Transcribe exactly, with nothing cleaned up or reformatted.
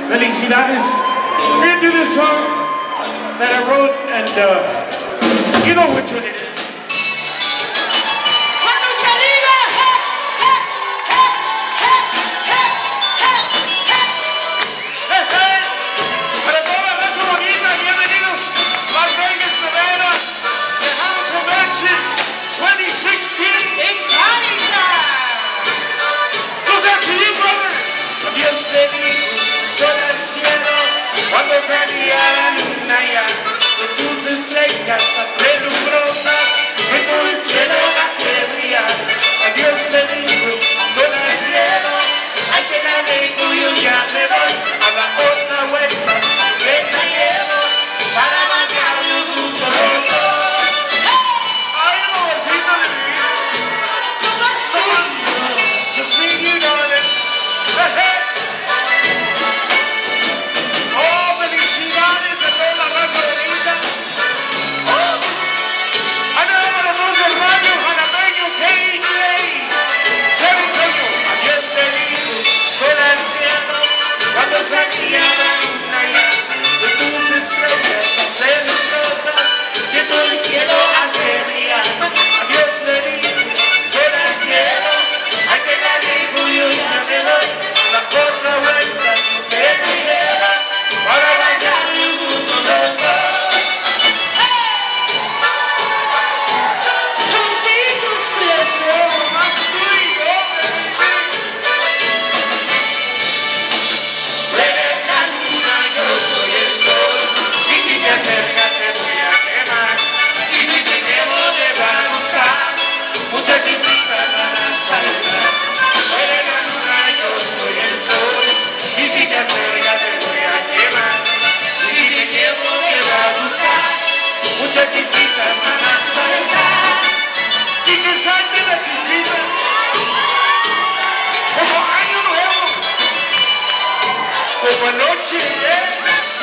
Felicidades. We're gonna do this song that I wrote, and uh, you know which one it is. Salía la luna ya con sus estrellas relumbrosas que todo el cielo hace brillar. A Dios le dijo, sol al cielo, hay que darle cuyo ya me voy a la otra vuelta que te llevo para bañarnos juntos los dos. Ay, no, besito de mi vida. Just me, you darling. Salía la luna ya de tus estrellas relumbrosas que todo el cielo hace brillar. A Dios le dijo, sol al cielo, hay que darle cuyo ya me doy a la otra vuelta que me lleva para bailar un mundo loco. Contigo siempre más tú y yo. Como anoche, ¿eh?